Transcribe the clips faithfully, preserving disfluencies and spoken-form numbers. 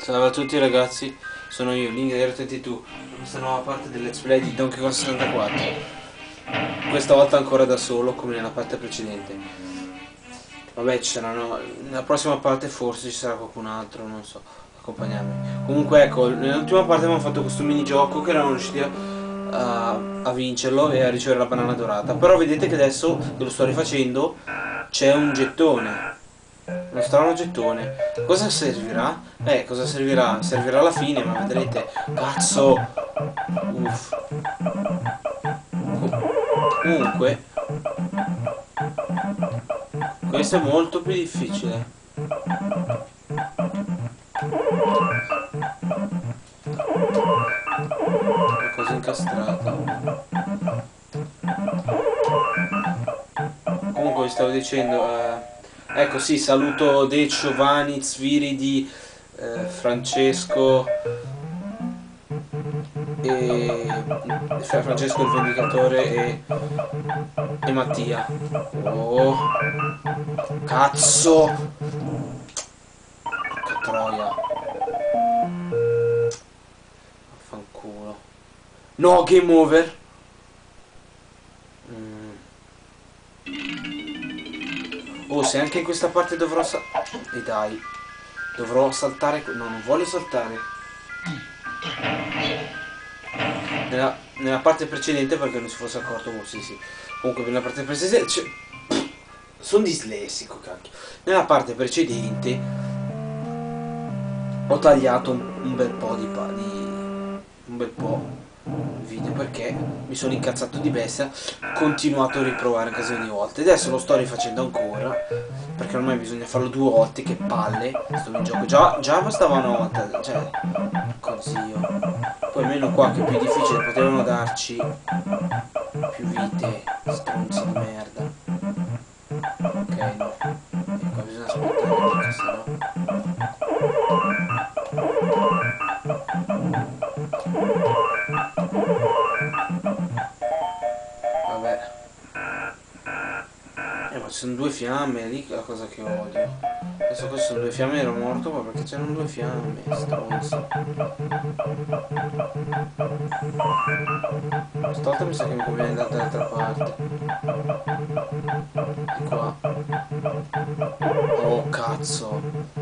Salve a tutti ragazzi, sono io, Link zero trentadue, questa nuova parte del let's play di Donkey Kong sessantaquattro. Questa volta ancora da solo, come nella parte precedente. Vabbè, ci saranno, nella prossima parte forse ci sarà qualcun altro, non so, accompagnarmi. Comunque ecco, nell'ultima parte abbiamo fatto questo minigioco che eravamo riusciti a, a, a vincerlo e a ricevere la banana dorata. Però vedete che adesso, che lo sto rifacendo, c'è un gettone. Uno strano gettone. Cosa servirà? Eh, cosa servirà? Servirà alla fine, ma vedrete. Cazzo! Uff. Comunque, questo è molto più difficile. Una cosa incastrata. Comunque vi stavo dicendo, eh, ecco sì, saluto Deccio, Vaniz, Viridi, eh, Francesco e Francesco il Vendicatore e, e Mattia. Oh, cazzo! Che troia! Vaffanculo. No, game over! Mm. Oh, se anche in questa parte dovrò sa... E dai. Dovrò saltare... No, non voglio saltare. Nella, nella parte precedente, perché non si fosse accorto... Oh, sì, sì. Comunque, nella parte precedente... Cioè, sono dislessico, cacchio. Nella parte precedente... Ho tagliato un, un bel po' di... Pa, di un bel po' video perché mi sono incazzato di bestia, ho continuato a riprovare un casino di volte, adesso lo sto rifacendo ancora perché ormai bisogna farlo due volte, che palle sto gioco, già, già bastava una volta, cioè consiglio, poi almeno qua che è più difficile potevano darci più vite, stronzi di merda. Ok, no, e qua bisogna aspettare perché sennò vabbè. Eh, ma ci sono due fiamme, è lì la cosa che odio. Adesso queste sono due fiamme, ero morto ma perché c'erano due fiamme, stronzo. Stavolta mi sa che mi conviene andare dall'altra parte. Di qua. Oh cazzo.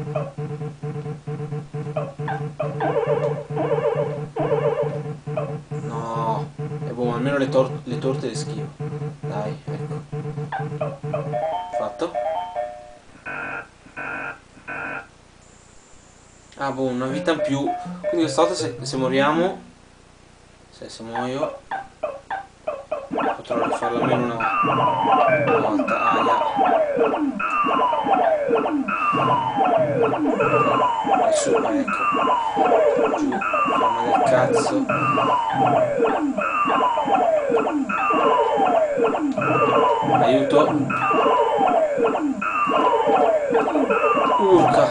No. E boh, almeno le, tor le torte le schivo. Dai, ecco. Fatto. Ah boh, una vita in più. Quindi questa volta se, se moriamo, se, se muoio, potrò rifarlo almeno una, una volta. Aia. E su, ecco. Giù, forma del cazzo. Aiuto. Urca.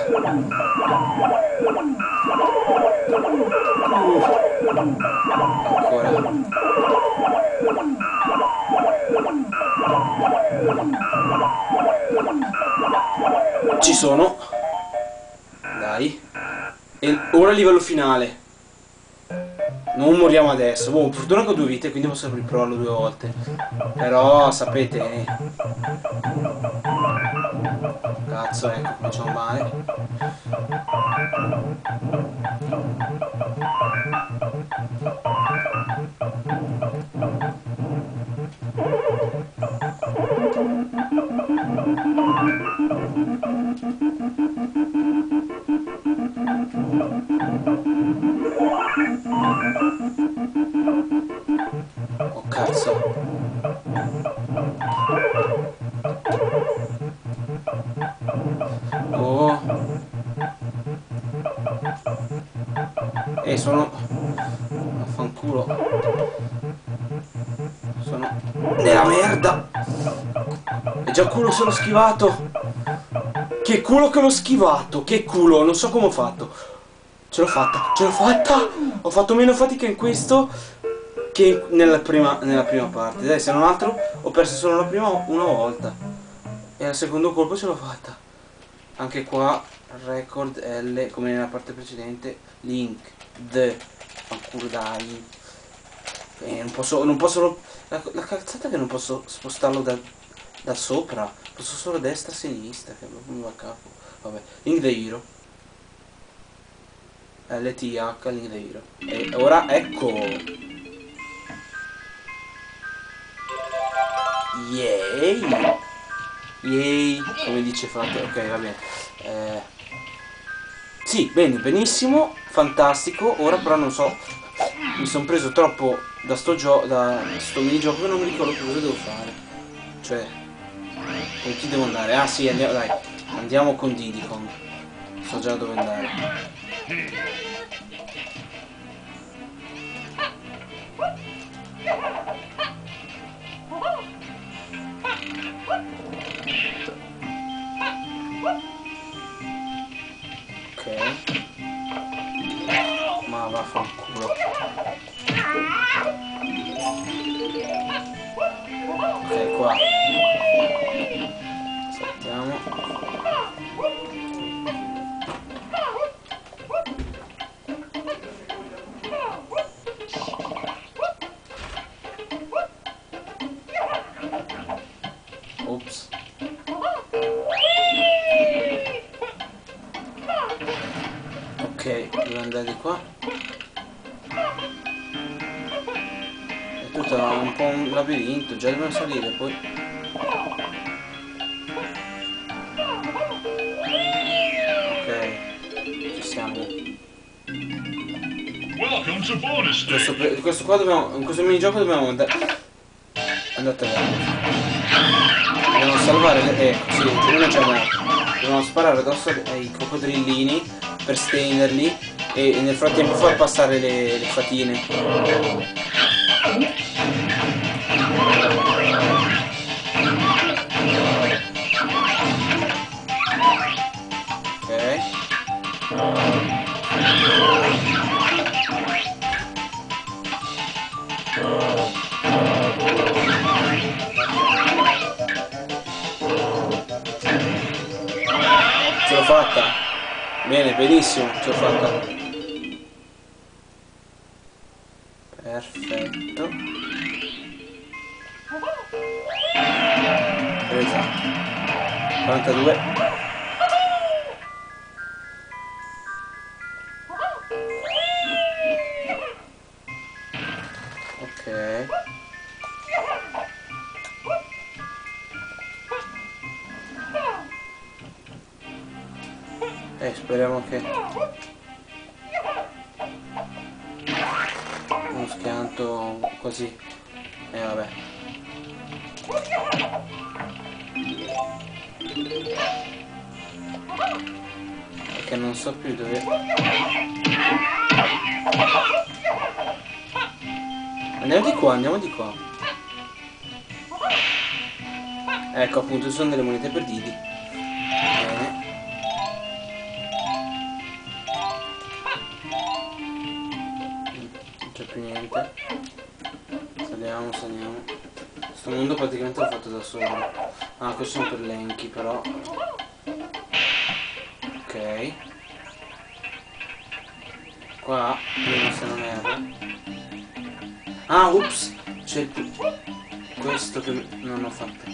Uh. Ancora. Ci sono. Dai. E ora livello finale. Non moriamo adesso. Boh, fortuna che ho due vite, quindi posso riprovarlo due volte. Però sapete, eh. Cazzo, ecco, facciamo male. Oh cazzo. Oh. E sono... Affanculo. Sono... nella merda. E già culo sono schivato. Che culo che l'ho schivato. Che culo, non so come ho fatto. Ce l'ho fatta, ce l'ho fatta. Ho fatto meno fatica in questo che nella prima, nella prima parte. Dai, se non altro ho perso solo la prima una volta. E al secondo colpo ce l'ho fatta. Anche qua record L come nella parte precedente, link the fanculo dai. E non posso, non posso, la, la calzata è che non posso spostarlo da, da sopra, posso solo destra sinistra, che proprio mi va a capo. Vabbè, link the hero, L T H, link the hero. E ora ecco, yay, yay, come dice Frate, ok, va bene. Eh, sì, bene, benissimo, fantastico. Ora però non so, mi sono preso troppo da sto gioco, da sto minigioco che non mi ricordo più cosa devo fare. Cioè, con chi devo andare? Ah sì, andiamo, dai, andiamo con Diddy Kong. So già dove andare. Ok. Ma vaffanculo. Ok, qua. Saltiamo. Ops. Ok, devo andare di qua. È tutto un po' un labirinto, già dobbiamo salire poi. Ok, ci siamo. Questo, questo qua dobbiamo. In questo minigioco dobbiamo andare. Andate avanti. Dobbiamo salvare le. Eh, sì, prima c'è una. Dobbiamo sparare addosso ai coccodrillini per stenderli e nel frattempo far passare le, le fatine. Ok. Ce l'ho fatta. Bene, benissimo, ce l'ho fatta. Perfetto. Presa. quarantadue. Ok. Eh, speriamo che uno schianto così. E eh, vabbè. Perché non so più dove. Andiamo di qua, andiamo di qua. Ecco appunto, ci sono delle monete per Diddy. Bene. Non c'è più niente. Saliamo, saliamo. Questo mondo praticamente l'ho fatto da solo. Ah, questi sono per l'enchi però. Ok. Qua, vediamo se non erro. Ah, ups! C'è il... questo che non ho fatto.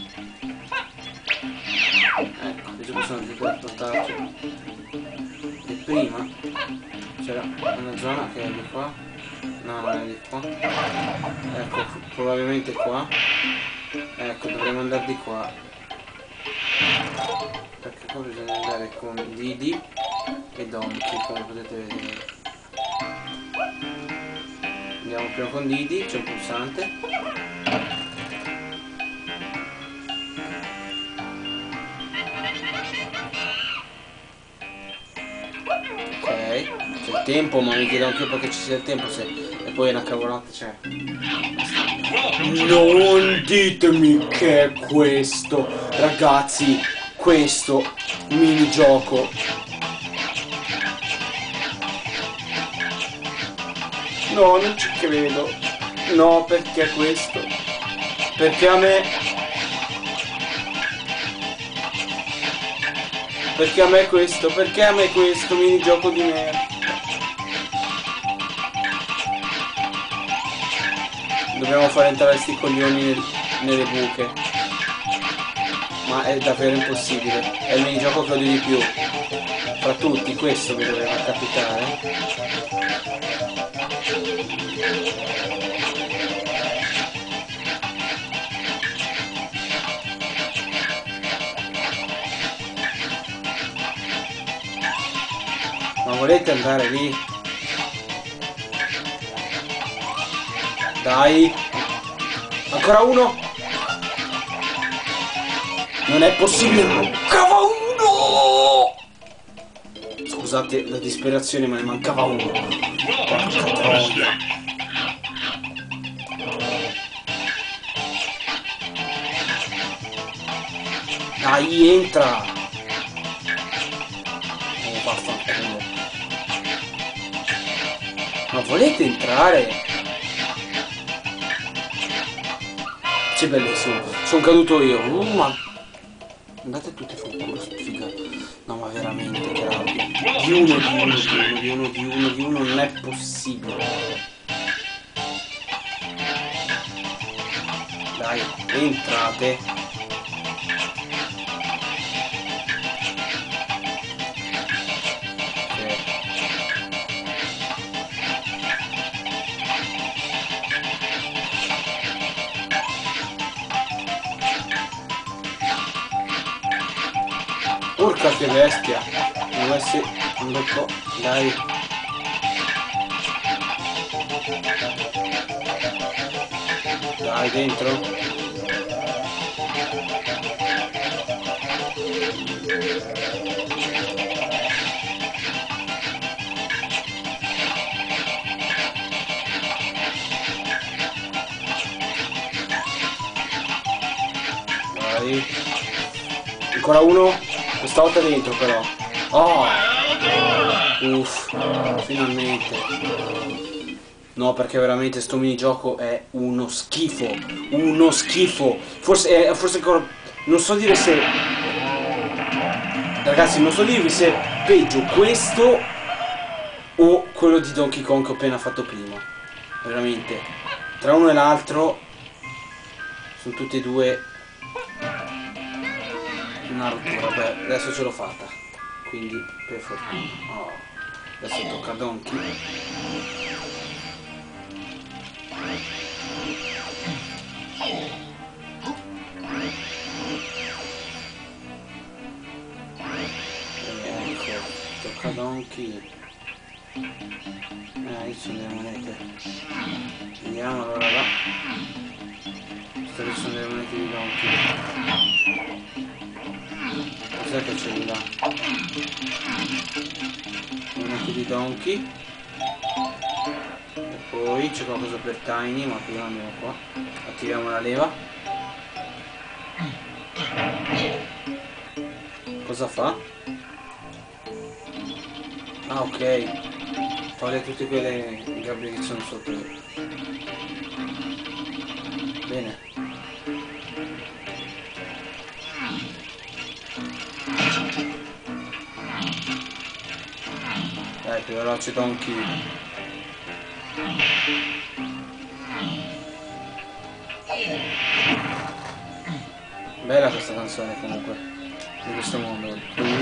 Ecco, questi possono teleportarci. E prima c'era una zona che è di qua. No, non è di qua. Ecco, probabilmente qua. Ecco, dovremmo andare di qua. Perché qua bisogna andare con Diddy e Donkey, come potete vedere. Andiamo prima con Diddy, c'è un pulsante. Ok, c'è il tempo, ma mi chiedo anche io perché ci sia il tempo se... E poi è una cavolata, cioè... Non ditemi che è questo, ragazzi, questo minigioco. No, non ci credo. No, perché questo? Perché a me... Perché a me questo? Perché a me questo minigioco di merda? Dobbiamo far entrare sti coglioni nel, nelle buche. Ma è davvero impossibile. È il minigioco che odio di più. Fra tutti, questo che doveva capitare. Ma volete andare lì? Dai! Ancora uno! Non è possibile! Mancava uno! Scusate la disperazione, ma ne mancava uno. Porca troia! Dai, entra! Oh, vaffanculo. Ma volete entrare? Che bellissimo, sono caduto io. Uh, ma andate tutti fu culo, sfiga. No, ma veramente che rabbia. Di uno, di uno, di uno, di uno, di uno, di uno, non è possibile. Dai, entrate. Porca che bestia. Devo essere un bel po'. Dai. Dai, dentro. Dai. Ancora uno. Questa volta dentro però. Oh! Uff, finalmente. No, perché veramente sto minigioco è uno schifo. Uno schifo. Forse è forse ancora. Non so dire se. Ragazzi, non so dirvi se è peggio questo o quello di Donkey Kong che ho appena fatto prima. Veramente. Tra uno e l'altro sono tutti e due una rottura. Vabbè, adesso ce l'ho fatta, quindi per fortuna. Oh, adesso tocca a Donkey. Ecco, tocca a Donkey. Eh, lì sono delle monete. Vediamo allora là. Queste sono delle monete di Donkey. Cos'è che c'è di là? Monete di Donkey. E poi c'è qualcosa per Tiny, ma prima andiamo qua. Attiviamo la leva. Cosa fa? Ah, ok. Toglie tutte quelle gabbie che sono sotto. Bene. Dai, più veloce Donkey. Bella questa canzone comunque di questo mondo.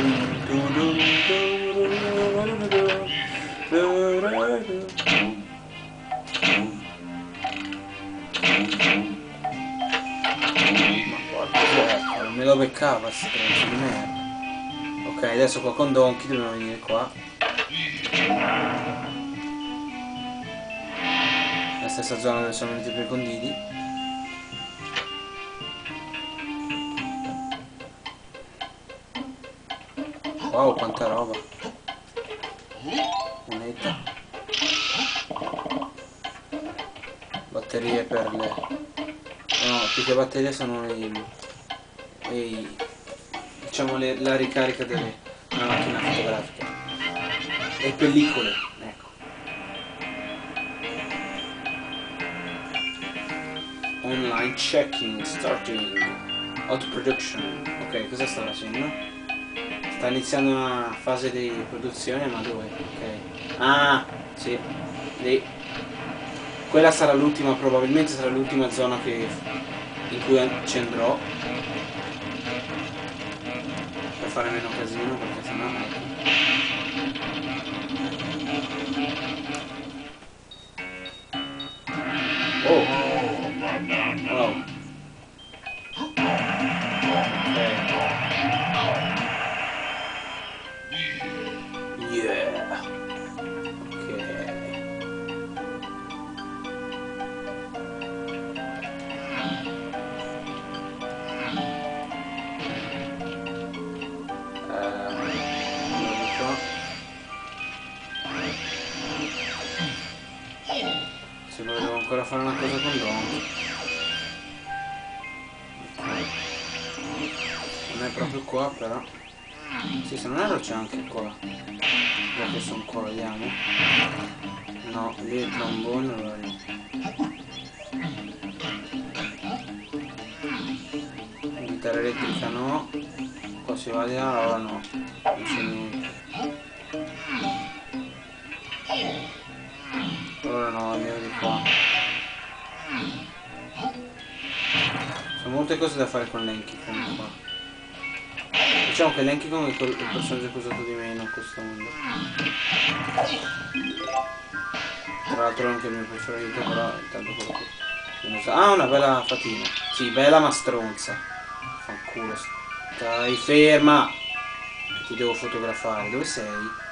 Ma guarda, non me lo beccava sti trenzi di merda. Ok, adesso qua con Donkey dobbiamo venire qua. La stessa zona dove sono venuti i primi conditi. Wow, quanta roba. Moneta. Batterie per le... No, più che batterie sono i... i diciamo le, la ricarica della macchina fotografica. E pellicole, ecco. Online checking, starting, auto production. Ok, cosa sta facendo? sta iniziando una fase di produzione, ma dove? Ok. Ah, sì, lì. Quella sarà l'ultima, probabilmente sarà l'ultima zona che, in cui ci andrò. Per fare meno casino, perché sennò... Oh! Wow! Yeah! Ok. Se volevo ancora fare una cosa con Donkey. Non è proprio qua però. Sì, se non erro c'è anche qua. Già che sono qua, vediamo. No, lì il trombone, allora lì. Chitarra elettrica no. Qua si va di là, allora no. Non c'è niente. Allora no, andiamo di qua. Sono molte cose da fare con Lenky comunque qua. Diciamo che Lenky Kong è il personaggio che ho usato di meno in questo mondo. Tra l'altro anche il mio preferito, però intanto quello che usa. Ah, una bella fatina. Sì, bella ma stronza. Fanculo. Stai ferma! Ti devo fotografare. Dove sei?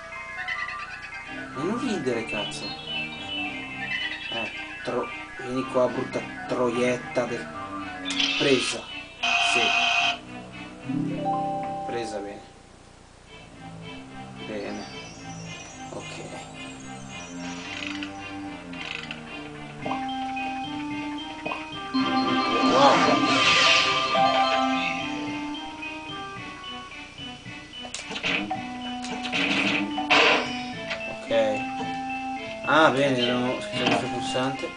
E non ridere, cazzo. Eh, tro... vieni qua, brutta troietta del... Presa. Sì. Presa bene. Bene. Ok. Wow. Ok. Ah, bene, dobbiamo schiacciare questo pulsante.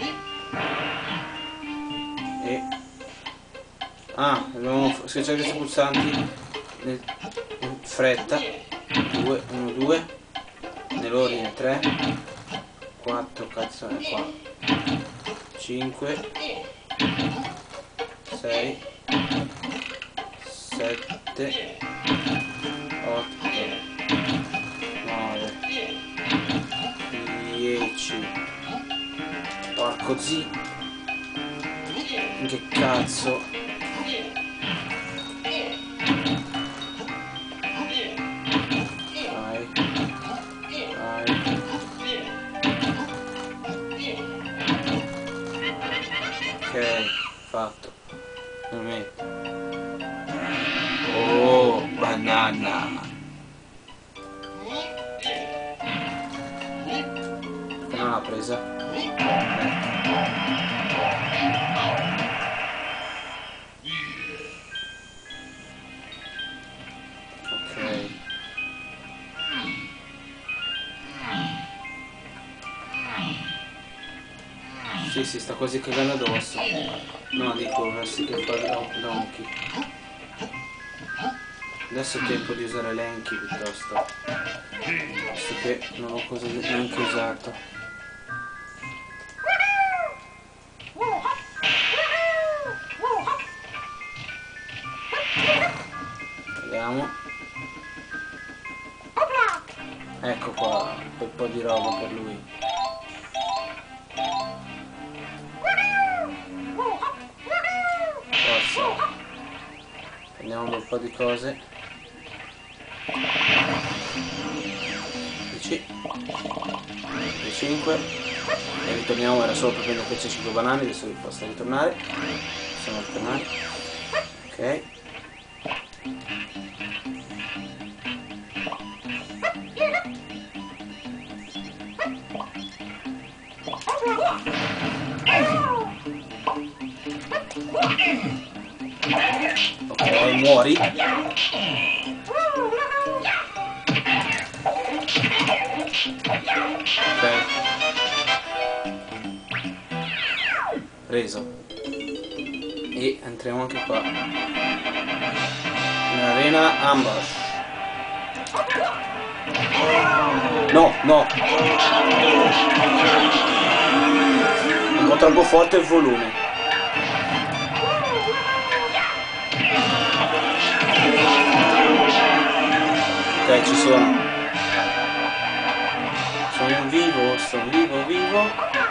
E... Ah, dobbiamo schiacciare questi pulsanti nel... in fretta. due, uno, due. Nell'ordine tre. quattro, cazzo è qua. cinque. sei. sette. otto. nove. dieci. Porco zi. Che cazzo. Vai. Vai. Ok, fatto. Non metto. Oh, banana. Perché non l'ha presa? Ok. Sì, si sta quasi cagando addosso. No, dico, versi che fa Donkey. Adesso è tempo di usare Lenky piuttosto. Visto che non l'ho cosa neanche usato. Vediamo. Ecco qua, un po' di roba per lui. Forza. Prendiamo un bel po' di cose. dieci. cinque. E ritorniamo, era solo per prendere questi cinque banane, adesso vi posso ritornare. Possiamo ritornare. Ok. Ok, muori. Ok. Preso. E entriamo anche qua. Nell'arena ambush. No, no. Un po' troppo forte il volume. Ok, ci sono. Sono vivo, sono vivo, vivo.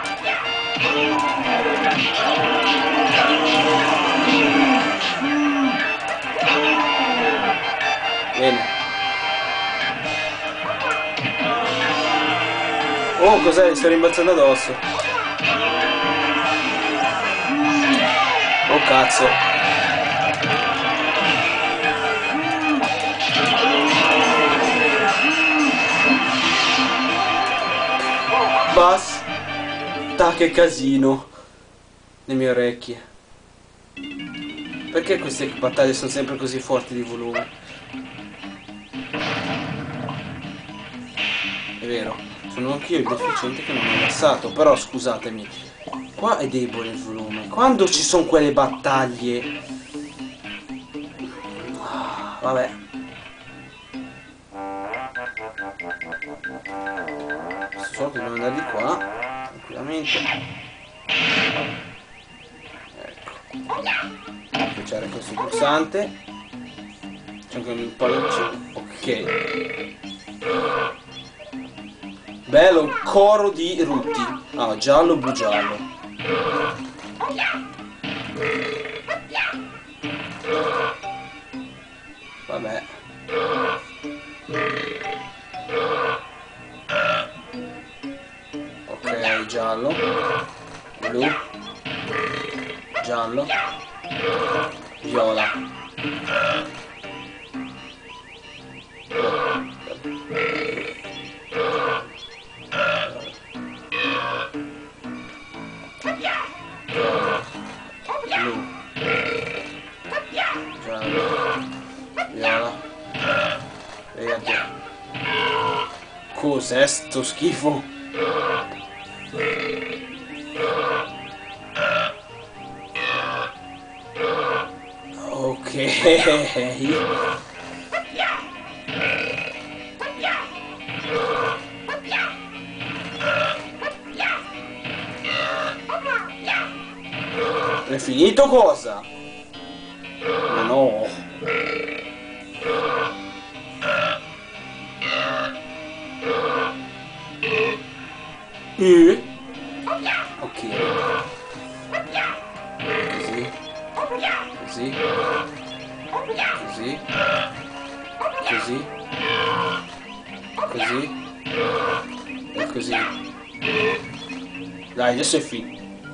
Bene. Oh, cos'è? Mi sto rimbalzando addosso. Oh, cazzo. Basta, che casino. Le mie orecchie. Perché queste battaglie sono sempre così forti di volume? È vero, sono anch'io il deficiente che non ho abbassato, però scusatemi, qua è debole il volume. Quando ci sono quelle battaglie... Ah, vabbè. So che devo andare di qua, tranquillamente. Ecco. Schiacciare questo pulsante. C'è anche un palloncino. Ok. Bello, un coro di rutti. Ah, giallo, blu, giallo. Vabbè. Ok, giallo, blu, giallo, viola. Blu, giallo, viola, verde. Cos'è sto schifo? Ok. È finito cosa? Ma no. E? Ok. Così. Così. Così. Così. Così. E così. Dai, adesso è finito.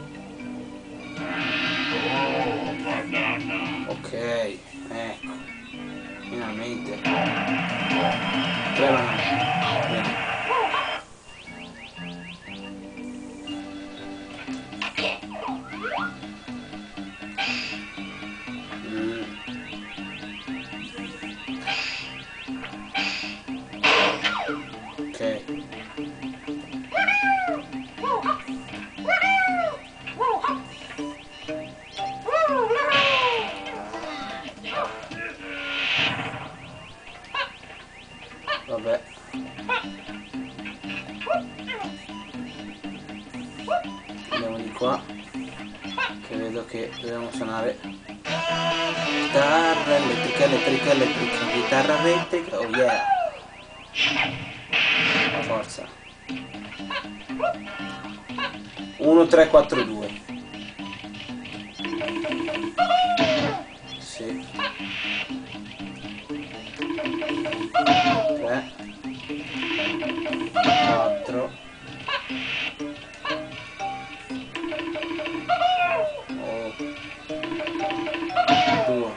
Ok, ecco. Finalmente. Tre banane. Vabbè. Andiamo di qua. Che vedo che dobbiamo suonare. Chitarra elettrica, elettrica, elettrica, chitarra elettrica, oh yeah. Forza. uno, tre, quattro, due. Sì. tre, quattro. Oh. due.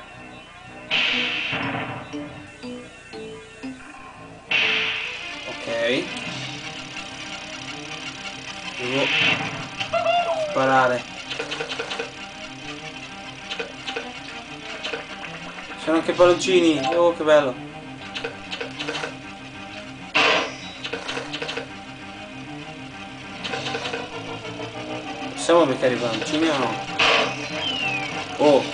Ok. Devo sparare. Ci sono anche palloncini. Oh, che bello. Possiamo beccare i palloncini o no? Oh.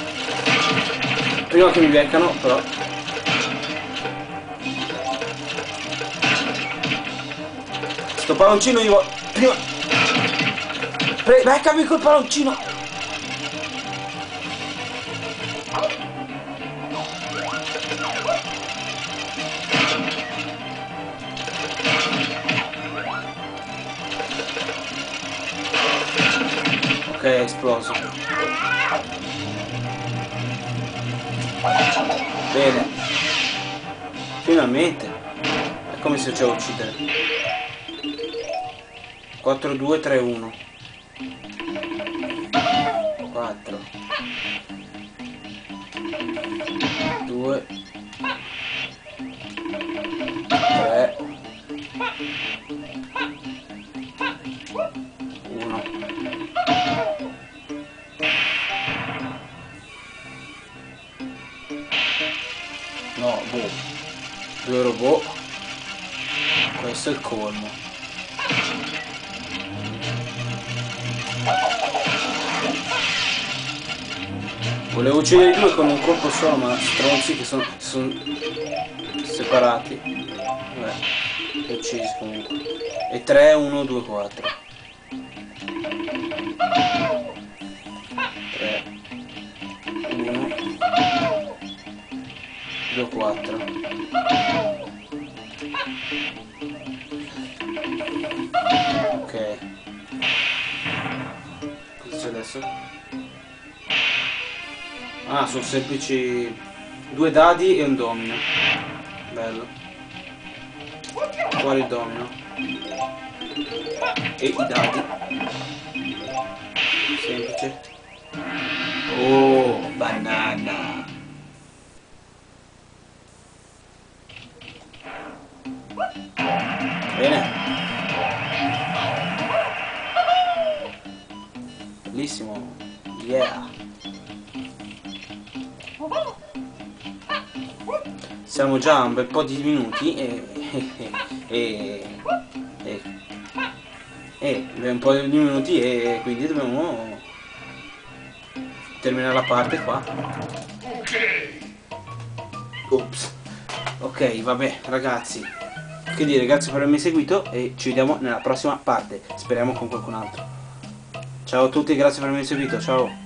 Prima che mi beccano, però. Sto palloncino io prima. Pre beccami col palloncino. Ok, è esploso. Bene. Finalmente. È come se c'è a uccidere. quattro due tre uno. quattro due tre uno. No, boh. Due robot. Questo è il colmo. Volevo uccidere i due con un colpo solo, ma stronzi che sono, sono separati. Vabbè, li ho uccisi comunque. E tre, uno, due, quattro. tre, uno, due, quattro. Ok. Cosa c'è adesso? Ah, sono semplici due dadi e un domino. Bello. Fuori il domino. E i dadi. Semplice. Oh, banana. Bene. Bellissimo. Yeah. Siamo già a un bel po' di minuti e e e e un po' di minuti e quindi dobbiamo terminare la parte qua. Ops. Ok, vabbè ragazzi, che dire, grazie per avermi seguito e ci vediamo nella prossima parte, speriamo con qualcun altro. Ciao a tutti, grazie per avermi seguito, ciao.